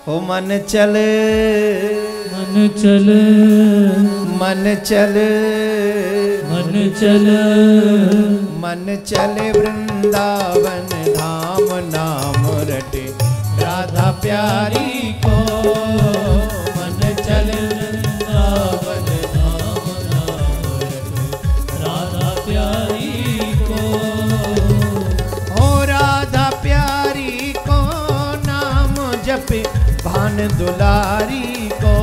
हो मन चल मन चल मन चल मन चल मन चले वृंदावन धाम नाम रटे राधा प्यारी को। मन चले वृंदावन धाम नाम रटे राधा प्यारी को। हो राधा प्यारी को नाम जपे भान दुलारी को।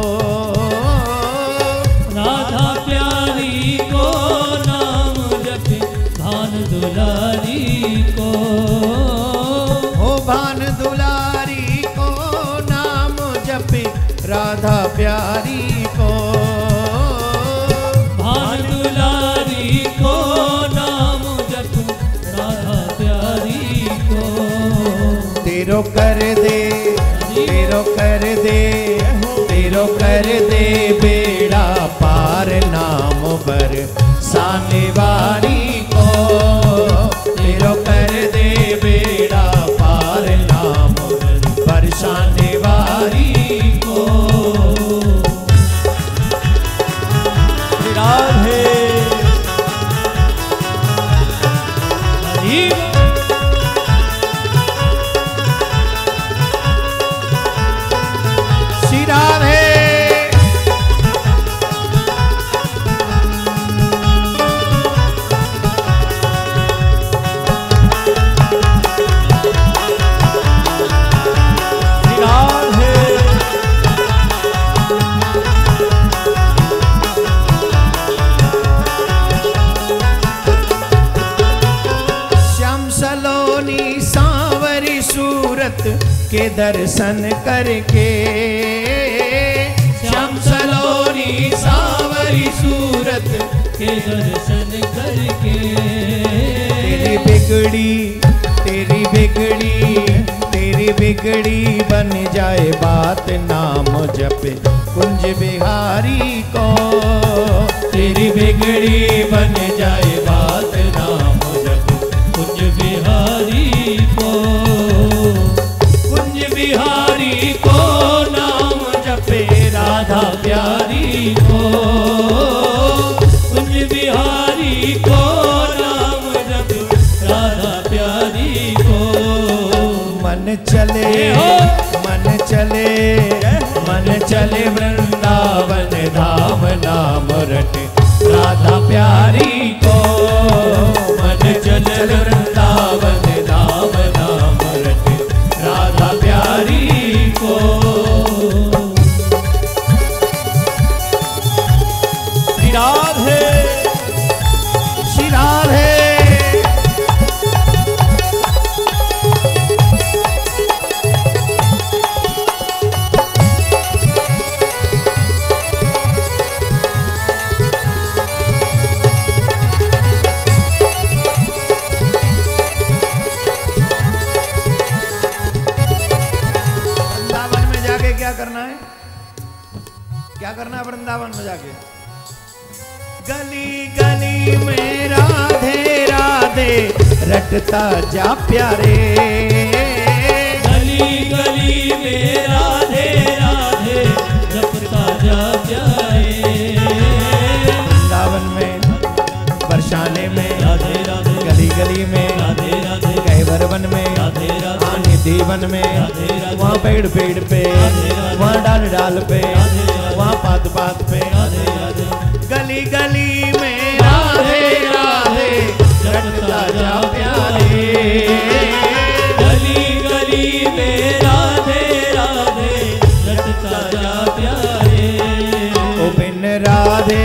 राधा प्यारी को नाम जपे भान दुलारी को। हो भान दुलारी को नाम जपे राधा प्यारी को। भान दुलारी को नाम जपे राधा प्यारी को। तेरो कर दे तेरो कर दे तेरो कर दे बेड़ा पार नाम बर साने वारी को। तेरो कर दे बेड़ा पार नाम बर साने वारी को। राधे हरि श्री राधे के दर्शन करके श्याम सलोनी सावरी सूरत के दर्शन करके। तेरी बिगड़ी तेरी बिगड़ी तेरी बिगड़ी बन जाए बात नाम जपे कुंज बिहारी को। तेरी बिगड़ी बन जाए बात नाम जपे कुंज बिहारी को। बिहारी को नाम जपे राधा प्यारी को। कुंज बिहारी को नाम जपे राधा प्यारी को। मन चले मन चले मन चले वृंदावन धाम नाम रटे राधा प्यारी को। मन चले वृंदावन धाम नाम रटे राधा प्यारी को। श्री राधे श्री राधे क्या करना है वृंदावन में जाके? गली गली में राधे राधे रटता जा प्यारे। गली गली में राधे राधे जपता जा प्यारे। वृंदावन में बरसाने में राधे राधे गली गली में राधे राधे कैवर वन में राधे राधे निधि वन में वहाँ पेड़ पेड़ पे वहाँ डाल डाल पे वहाँ पात पात पे गली गली में राधे राधे रटता जा प्यारे। गली गली में राधे राधे रटता जा प्यारे। ओ बिन राधे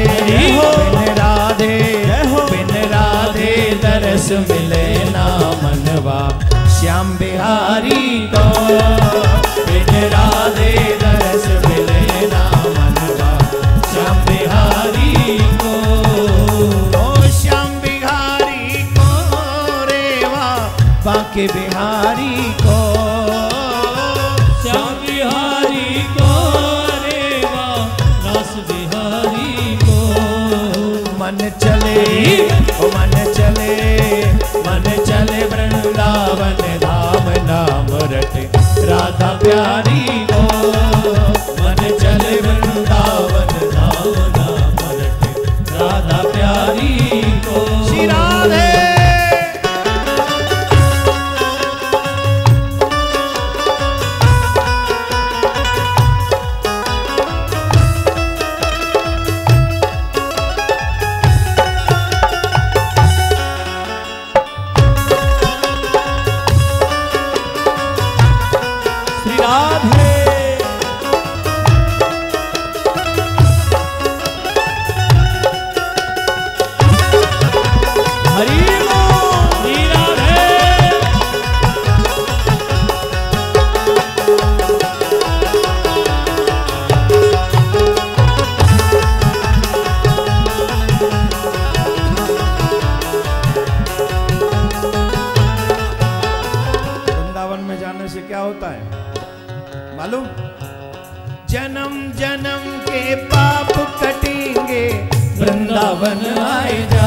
बिन राधे दरस मिले ना मनवा श्याम बिहारी को। बिन राधे दरस मिले ना मनवा श्याम बिहारी को। ओ श्याम बिहारी को रेवा बांके बिहारी को। श्याम बिहारी को रेवा रास बिहारी को। मन चले ओ मन चले वृंदावन धाम नाम रटे राधा प्यारी को। मालूम? जन्म जन्म के पाप कटेंगे वृंदावन आए जा।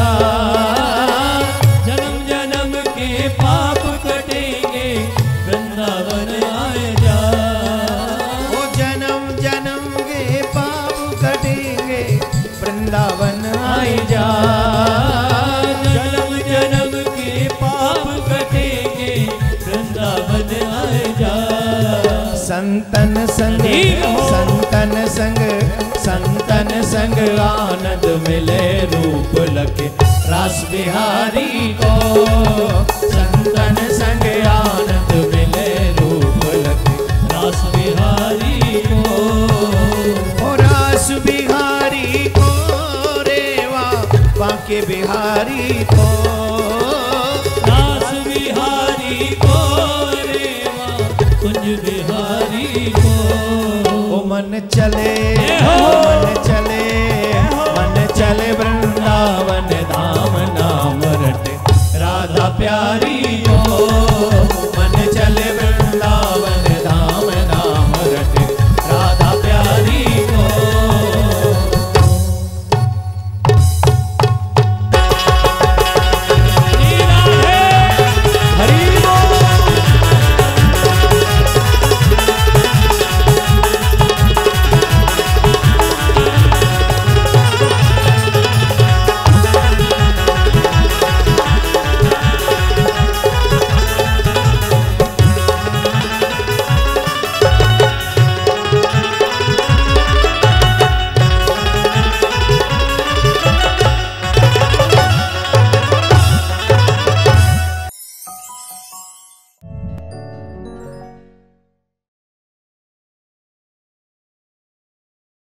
जन्म जन्म के पाप कटेंगे वृंदावन आए जा। ओ जन्म जन्म के पाप कटेंगे वृंदावन आए जा। जन्म जन्म के पाप कटेंगे वृंदावन आए जा। संतन संग संतन संग संतन संग आनंद मिले रूप लगे रास बिहारी को। संतन संग आनंद मिले रूप लगे रास बिहारी को। ओ रास बिहारी को रेवा बांके बिहारी को। रास बिहारी को रेवा कुंज बिहारी को। ओ मन चले मन चले मन चले वृंदावन धाम नाम रटे राधा प्यारी